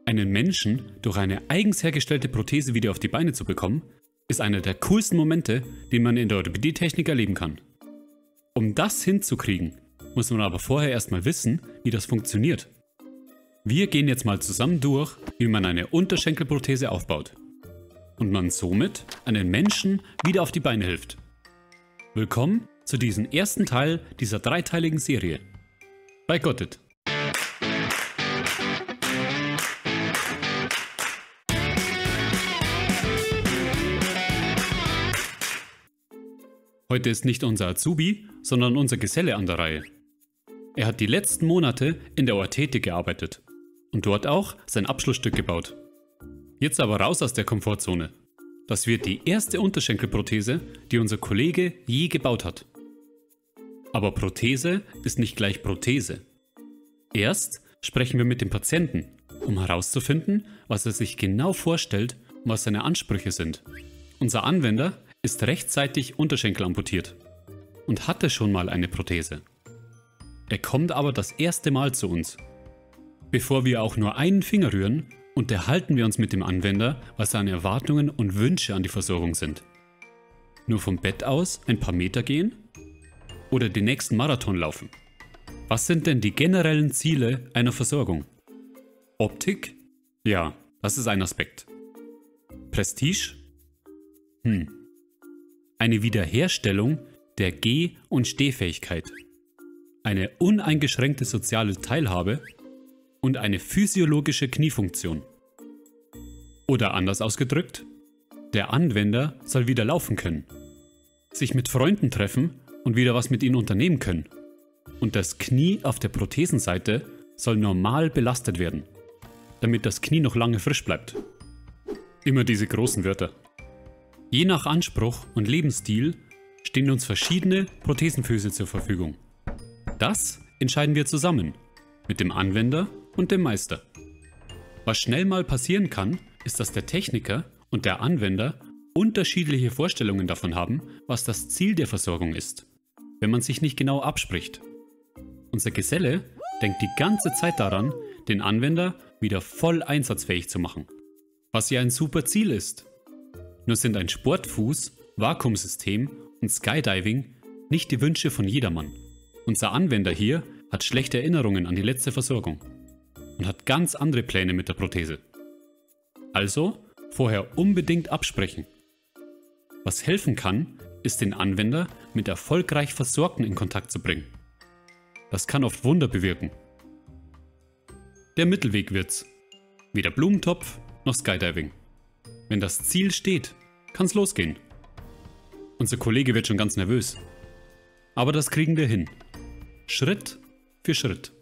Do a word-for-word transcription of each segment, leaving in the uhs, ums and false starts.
Einen Menschen durch eine eigens hergestellte Prothese wieder auf die Beine zu bekommen, ist einer der coolsten Momente, den man in der Orthopädie-Technik erleben kann. Um das hinzukriegen, muss man aber vorher erstmal wissen, wie das funktioniert. Wir gehen jetzt mal zusammen durch, wie man eine Unterschenkelprothese aufbaut und man somit einen Menschen wieder auf die Beine hilft. Willkommen zu diesem ersten Teil dieser dreiteiligen Serie. Bei Gottit. Heute ist nicht unser Azubi, sondern unser Geselle an der Reihe. Er hat die letzten Monate in der Orthetik gearbeitet und dort auch sein Abschlussstück gebaut. Jetzt aber raus aus der Komfortzone. Das wird die erste Unterschenkelprothese, die unser Kollege je gebaut hat. Aber Prothese ist nicht gleich Prothese. Erst sprechen wir mit dem Patienten, um herauszufinden, was er sich genau vorstellt und was seine Ansprüche sind. Unser Anwender ist rechtzeitig Unterschenkel amputiert und hatte schon mal eine Prothese. Er kommt aber das erste Mal zu uns. Bevor wir auch nur einen Finger rühren, unterhalten wir uns mit dem Anwender, was seine Erwartungen und Wünsche an die Versorgung sind. Nur vom Bett aus ein paar Meter gehen? Oder den nächsten Marathon laufen? Was sind denn die generellen Ziele einer Versorgung? Optik? Ja, das ist ein Aspekt. Prestige? Hm. Eine Wiederherstellung der Geh- und Stehfähigkeit, eine uneingeschränkte soziale Teilhabe und eine physiologische Kniefunktion. Oder anders ausgedrückt, der Anwender soll wieder laufen können, sich mit Freunden treffen und wieder was mit ihnen unternehmen können. Und das Knie auf der Prothesenseite soll normal belastet werden, damit das Knie noch lange frisch bleibt. Immer diese großen Wörter. Je nach Anspruch und Lebensstil stehen uns verschiedene Prothesenfüße zur Verfügung. Das entscheiden wir zusammen, mit dem Anwender und dem Meister. Was schnell mal passieren kann, ist, dass der Techniker und der Anwender unterschiedliche Vorstellungen davon haben, was das Ziel der Versorgung ist, wenn man sich nicht genau abspricht. Unser Geselle denkt die ganze Zeit daran, den Anwender wieder voll einsatzfähig zu machen, was ja ein super Ziel ist. Nur sind ein Sportfuß, Vakuumsystem und Skydiving nicht die Wünsche von jedermann. Unser Anwender hier hat schlechte Erinnerungen an die letzte Versorgung und hat ganz andere Pläne mit der Prothese. Also vorher unbedingt absprechen. Was helfen kann, ist den Anwender mit erfolgreich Versorgten in Kontakt zu bringen. Das kann oft Wunder bewirken. Der Mittelweg wird's. Weder Blumentopf noch Skydiving. Wenn das Ziel steht, kann's losgehen. Unser Kollege wird schon ganz nervös. Aber das kriegen wir hin. Schritt für Schritt.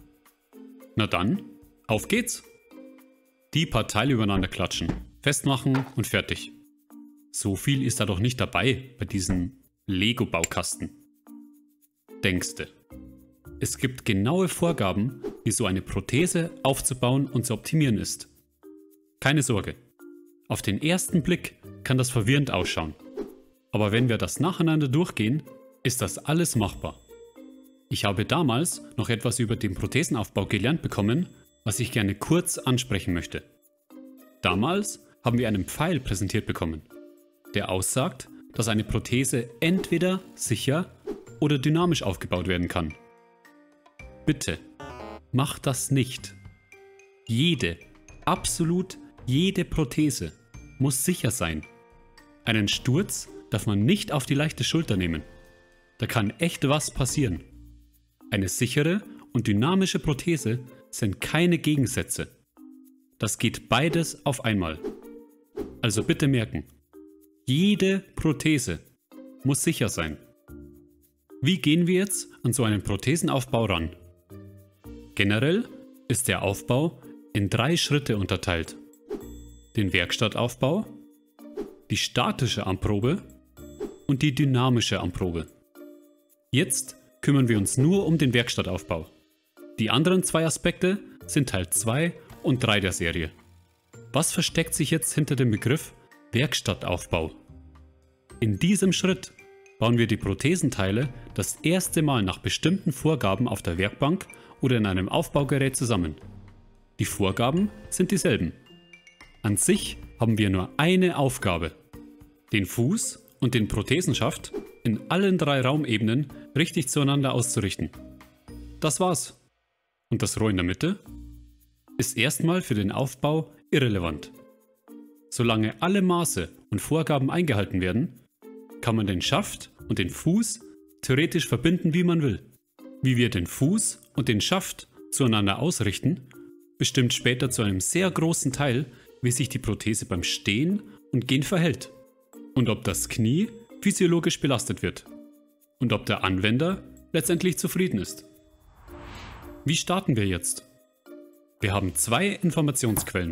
Na dann, auf geht's! Die paar Teile übereinander klatschen, festmachen und fertig. So viel ist da doch nicht dabei bei diesem Lego-Baukasten. Denkste. Es gibt genaue Vorgaben, wie so eine Prothese aufzubauen und zu optimieren ist. Keine Sorge. Auf den ersten Blick kann das verwirrend ausschauen. Aber wenn wir das nacheinander durchgehen, ist das alles machbar. Ich habe damals noch etwas über den Prothesenaufbau gelernt bekommen, was ich gerne kurz ansprechen möchte. Damals haben wir einen Pfeil präsentiert bekommen, der aussagt, dass eine Prothese entweder sicher oder dynamisch aufgebaut werden kann. Bitte, macht das nicht. Jede, absolut jede Prothese muss sicher sein. Einen Sturz darf man nicht auf die leichte Schulter nehmen. Da kann echt was passieren. Eine sichere und dynamische Prothese sind keine Gegensätze. Das geht beides auf einmal. Also bitte merken, jede Prothese muss sicher sein. Wie gehen wir jetzt an so einen Prothesenaufbau ran? Generell ist der Aufbau in drei Schritte unterteilt. Den Werkstattaufbau, die statische Anprobe und die dynamische Anprobe. Jetzt kümmern wir uns nur um den Werkstattaufbau. Die anderen zwei Aspekte sind Teil zwei und drei der Serie. Was versteckt sich jetzt hinter dem Begriff Werkstattaufbau? In diesem Schritt bauen wir die Prothesenteile das erste Mal nach bestimmten Vorgaben auf der Werkbank oder in einem Aufbaugerät zusammen. Die Vorgaben sind dieselben. An sich haben wir nur eine Aufgabe: den Fuß und den Prothesenschaft in allen drei Raumebenen richtig zueinander auszurichten. Das war's. Und das Rohr in der Mitte ist erstmal für den Aufbau irrelevant. Solange alle Maße und Vorgaben eingehalten werden, kann man den Schaft und den Fuß theoretisch verbinden, wie man will. Wie wir den Fuß und den Schaft zueinander ausrichten, bestimmt später zu einem sehr großen Teil, wie sich die Prothese beim Stehen und Gehen verhält und ob das Knie physiologisch belastet wird und ob der Anwender letztendlich zufrieden ist. Wie starten wir jetzt? Wir haben zwei Informationsquellen: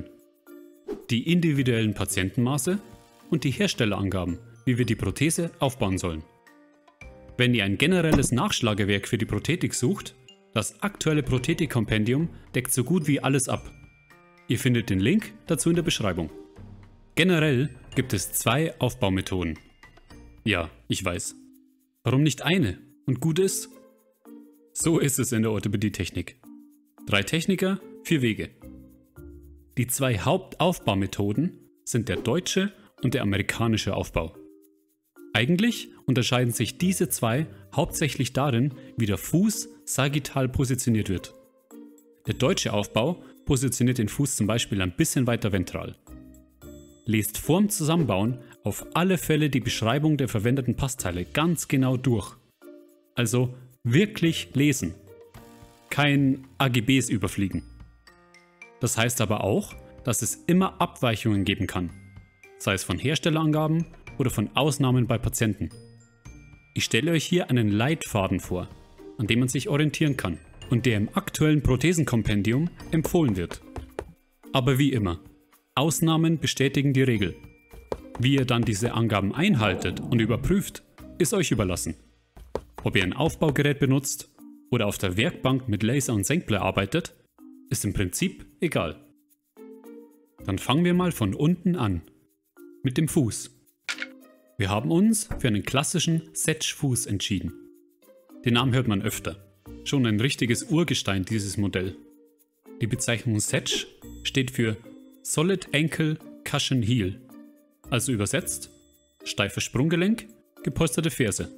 die individuellen Patientenmaße und die Herstellerangaben, wie wir die Prothese aufbauen sollen. Wenn ihr ein generelles Nachschlagewerk für die Prothetik sucht, das aktuelle Prothetik-Kompendium deckt so gut wie alles ab. Ihr findet den Link dazu in der Beschreibung. Generell gibt es zwei Aufbaumethoden. Ja, ich weiß. Warum nicht eine und gut ist? So ist es in der Orthopädie-Technik. Drei Techniker, vier Wege. Die zwei Hauptaufbaumethoden sind der deutsche und der amerikanische Aufbau. Eigentlich unterscheiden sich diese zwei hauptsächlich darin, wie der Fuß sagittal positioniert wird. Der deutsche Aufbau positioniert den Fuß zum Beispiel ein bisschen weiter ventral. Lest vorm Zusammenbauen auf alle Fälle die Beschreibung der verwendeten Passteile ganz genau durch. Also wirklich lesen. Kein A G Bs überfliegen. Das heißt aber auch, dass es immer Abweichungen geben kann, sei es von Herstellerangaben oder von Ausnahmen bei Patienten. Ich stelle euch hier einen Leitfaden vor, an dem man sich orientieren kann und der im aktuellen Prothesenkompendium empfohlen wird. Aber wie immer, Ausnahmen bestätigen die Regel. Wie ihr dann diese Angaben einhaltet und überprüft, ist euch überlassen. Ob ihr ein Aufbaugerät benutzt oder auf der Werkbank mit Laser und Senkblei arbeitet, ist im Prinzip egal. Dann fangen wir mal von unten an. Mit dem Fuß. Wir haben uns für einen klassischen Setsch-Fuß entschieden. Den Namen hört man öfter. Schon ein richtiges Urgestein dieses Modell. Die Bezeichnung Setsch steht für Solid Ankle Cushion Heel. Also übersetzt, steifes Sprunggelenk, gepolsterte Ferse.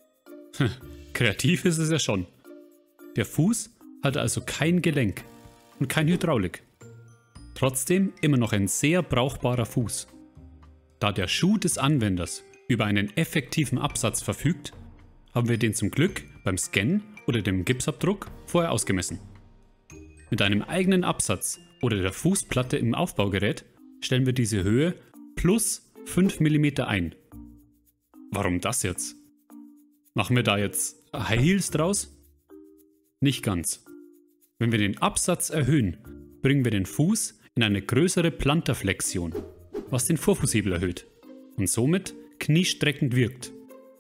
Kreativ ist es ja schon. Der Fuß hat also kein Gelenk und kein Hydraulik. Trotzdem immer noch ein sehr brauchbarer Fuß. Da der Schuh des Anwenders über einen effektiven Absatz verfügt, haben wir den zum Glück beim Scannen oder dem Gipsabdruck vorher ausgemessen. Mit einem eigenen Absatz oder der Fußplatte im Aufbaugerät stellen wir diese Höhe plus fünf Millimeter ein. Warum das jetzt? Machen wir da jetzt High Heels draus? Nicht ganz. Wenn wir den Absatz erhöhen, bringen wir den Fuß in eine größere Plantarflexion, was den Vorfußhebel erhöht und somit kniestreckend wirkt.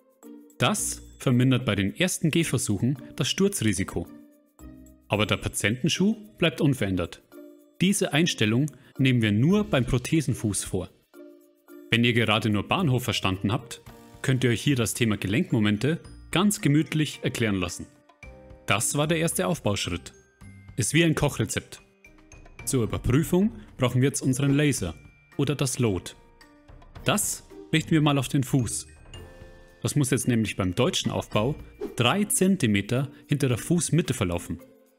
Das vermindert bei den ersten Gehversuchen das Sturzrisiko. Aber der Patientenschuh bleibt unverändert. Diese Einstellung nehmen wir nur beim Prothesenfuß vor. Wenn ihr gerade nur Bahnhof verstanden habt, könnt ihr euch hier das Thema Gelenkmomente ganz gemütlich erklären lassen. Das war der erste Aufbauschritt. Ist wie ein Kochrezept. Zur Überprüfung brauchen wir jetzt unseren Laser oder das Load. Das richten wir mal auf den Fuß. Das muss jetzt nämlich beim deutschen Aufbau drei Zentimeter hinter der Fußmitte verlaufen.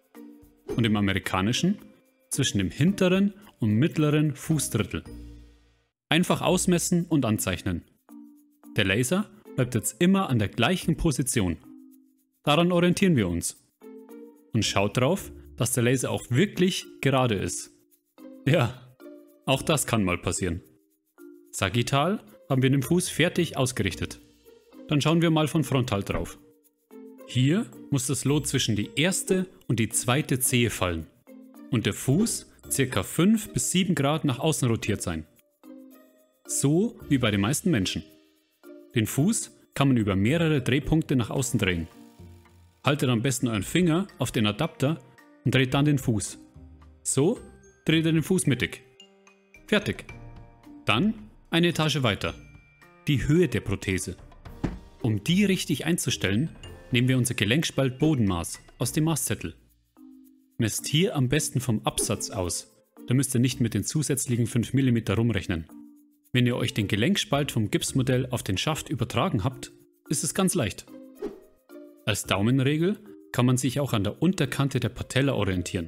Und im amerikanischen zwischen dem hinteren und mittleren Fußdrittel. Einfach ausmessen und anzeichnen. Der Laser bleibt jetzt immer an der gleichen Position. Daran orientieren wir uns. Und schaut drauf, dass der Laser auch wirklich gerade ist. Ja, auch das kann mal passieren. Sagittal haben wir den Fuß fertig ausgerichtet. Dann schauen wir mal von frontal drauf. Hier muss das Lot zwischen die erste und die zweite Zehe fallen und der Fuß ca. fünf bis sieben Grad nach außen rotiert sein. So wie bei den meisten Menschen. Den Fuß kann man über mehrere Drehpunkte nach außen drehen. Haltet am besten euren Finger auf den Adapter und dreht dann den Fuß. So dreht ihr den Fuß mittig. Fertig. Dann eine Etage weiter. Die Höhe der Prothese. Um die richtig einzustellen, nehmen wir unser Gelenkspalt Bodenmaß aus dem Maßzettel. Messt hier am besten vom Absatz aus. Da müsst ihr nicht mit den zusätzlichen fünf Millimeter rumrechnen. Wenn ihr euch den Gelenkspalt vom Gipsmodell auf den Schaft übertragen habt, ist es ganz leicht. Als Daumenregel kann man sich auch an der Unterkante der Patella orientieren.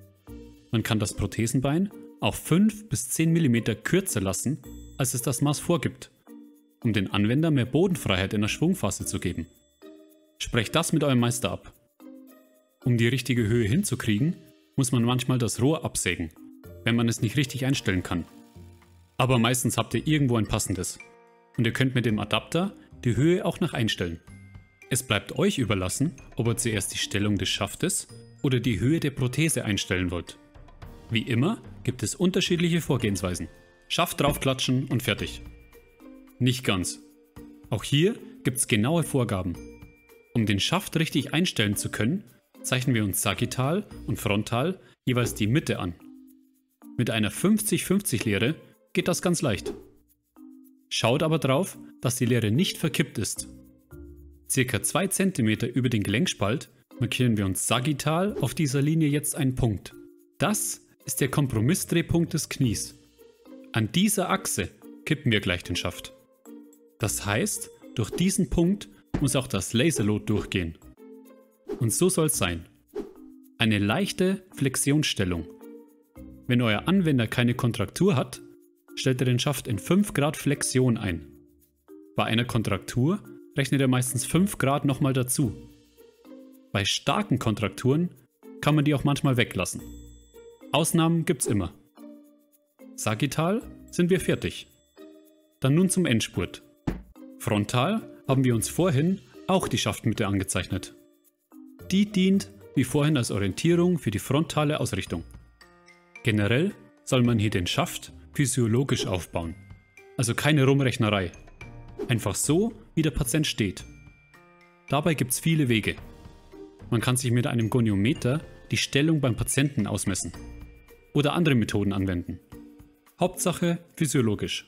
Man kann das Prothesenbein auch fünf bis zehn Millimeter kürzer lassen, als es das Maß vorgibt, um den Anwender mehr Bodenfreiheit in der Schwungphase zu geben. Sprecht das mit eurem Meister ab. Um die richtige Höhe hinzukriegen, muss man manchmal das Rohr absägen, wenn man es nicht richtig einstellen kann. Aber meistens habt ihr irgendwo ein passendes und ihr könnt mit dem Adapter die Höhe auch nach einstellen. Es bleibt euch überlassen, ob ihr zuerst die Stellung des Schaftes oder die Höhe der Prothese einstellen wollt. Wie immer gibt es unterschiedliche Vorgehensweisen. Schaft draufklatschen und fertig. Nicht ganz. Auch hier gibt es genaue Vorgaben. Um den Schaft richtig einstellen zu können, zeichnen wir uns sagittal und frontal jeweils die Mitte an. Mit einer fünfzig fünfzig Lehre geht das ganz leicht. Schaut aber drauf, dass die Lehre nicht verkippt ist. Circa zwei Zentimeter über den Gelenkspalt markieren wir uns sagittal auf dieser Linie jetzt einen Punkt. Das ist der Kompromissdrehpunkt des Knies. An dieser Achse kippen wir gleich den Schaft. Das heißt, durch diesen Punkt muss auch das Laserlot durchgehen. Und so soll es sein. Eine leichte Flexionsstellung. Wenn euer Anwender keine Kontraktur hat, stellt er den Schaft in fünf Grad Flexion ein. Bei einer Kontraktur rechnet er meistens fünf Grad nochmal dazu. Bei starken Kontrakturen kann man die auch manchmal weglassen. Ausnahmen gibt's immer. Sagittal sind wir fertig. Dann nun zum Endspurt. Frontal haben wir uns vorhin auch die Schaftmitte angezeichnet. Die dient wie vorhin als Orientierung für die frontale Ausrichtung. Generell soll man hier den Schaft physiologisch aufbauen, also keine Rumrechnerei. Einfach so, wie der Patient steht. Dabei gibt es viele Wege. Man kann sich mit einem Goniometer die Stellung beim Patienten ausmessen oder andere Methoden anwenden. Hauptsache physiologisch.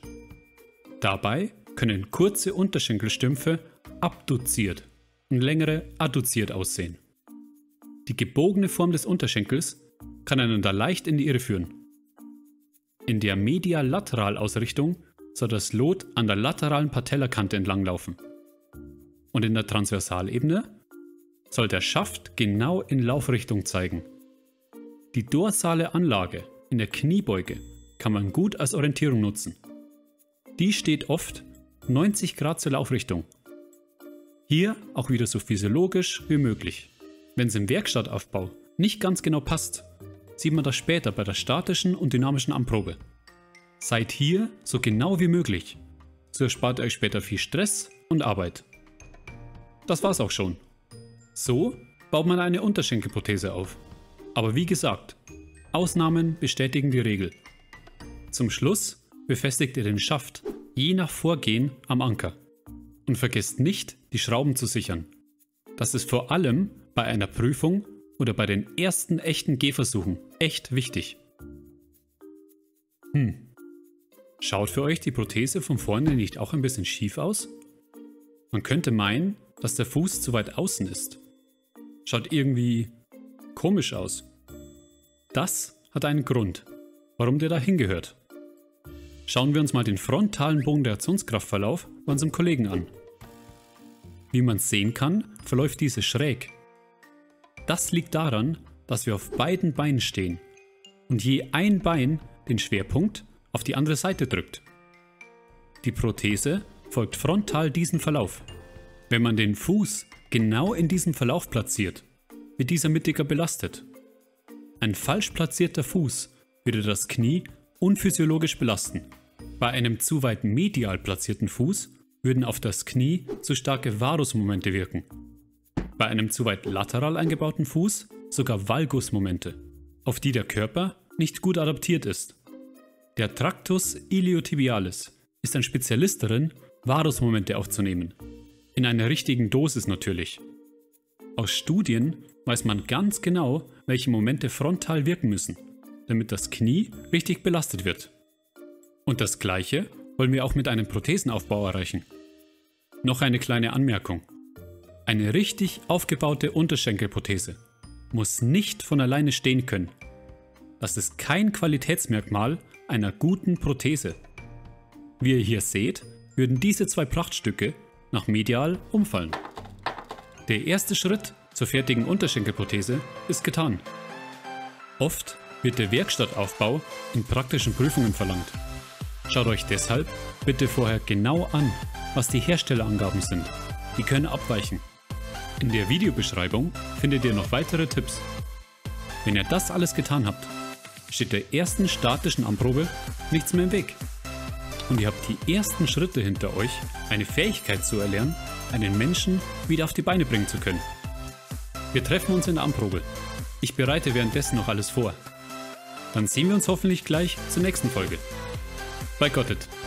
Dabei können kurze Unterschenkelstümpfe abduziert und längere adduziert aussehen. Die gebogene Form des Unterschenkels kann einen da leicht in die Irre führen. In der Medial-Lateral-Ausrichtung soll das Lot an der lateralen Patellakante entlanglaufen. Und in der Transversalebene soll der Schaft genau in Laufrichtung zeigen. Die dorsale Anlage in der Kniebeuge kann man gut als Orientierung nutzen. Die steht oft neunzig Grad zur Laufrichtung. Hier auch wieder so physiologisch wie möglich. Wenn es im Werkstattaufbau nicht ganz genau passt, sieht man das später bei der statischen und dynamischen Anprobe. Seid hier so genau wie möglich, so erspart ihr euch später viel Stress und Arbeit. Das war's auch schon. So baut man eine Unterschenkelprothese auf. Aber wie gesagt, Ausnahmen bestätigen die Regel. Zum Schluss befestigt ihr den Schaft je nach Vorgehen am Anker. Und vergesst nicht, die Schrauben zu sichern. Das ist vor allem bei einer Prüfung oder bei den ersten echten Gehversuchen echt wichtig. Hm. Schaut für euch die Prothese von vorne nicht auch ein bisschen schief aus? Man könnte meinen, dass der Fuß zu weit außen ist. Schaut irgendwie komisch aus. Das hat einen Grund, warum der da hingehört. Schauen wir uns mal den frontalen Bogenreaktionskraftverlauf bei unserem Kollegen an. Wie man sehen kann, verläuft diese schräg. Das liegt daran, dass wir auf beiden Beinen stehen und je ein Bein den Schwerpunkt auf die andere Seite drückt. Die Prothese folgt frontal diesem Verlauf. Wenn man den Fuß genau in diesem Verlauf platziert, wird dieser mittiger belastet. Ein falsch platzierter Fuß würde das Knie unphysiologisch belasten. Bei einem zu weit medial platzierten Fuß würden auf das Knie zu starke Varusmomente wirken. Bei einem zu weit lateral eingebauten Fuß sogar Valgusmomente, auf die der Körper nicht gut adaptiert ist. Der Tractus iliotibialis ist ein Spezialist darin, Varusmomente aufzunehmen. In einer richtigen Dosis natürlich. Aus Studien weiß man ganz genau, welche Momente frontal wirken müssen, damit das Knie richtig belastet wird. Und das Gleiche wollen wir auch mit einem Prothesenaufbau erreichen. Noch eine kleine Anmerkung. Eine richtig aufgebaute Unterschenkelprothese muss nicht von alleine stehen können. Das ist kein Qualitätsmerkmal einer guten Prothese. Wie ihr hier seht, würden diese zwei Prachtstücke nach medial umfallen. Der erste Schritt zur fertigen Unterschenkelprothese ist getan. Oft wird der Werkstattaufbau in praktischen Prüfungen verlangt. Schaut euch deshalb bitte vorher genau an, was die Herstellerangaben sind. Die können abweichen. In der Videobeschreibung findet ihr noch weitere Tipps. Wenn ihr das alles getan habt, steht der ersten statischen Anprobe nichts mehr im Weg. Und ihr habt die ersten Schritte hinter euch, eine Fähigkeit zu erlernen, einen Menschen wieder auf die Beine bringen zu können. Wir treffen uns in der Anprobe. Ich bereite währenddessen noch alles vor. Dann sehen wir uns hoffentlich gleich zur nächsten Folge. Bei Gottet.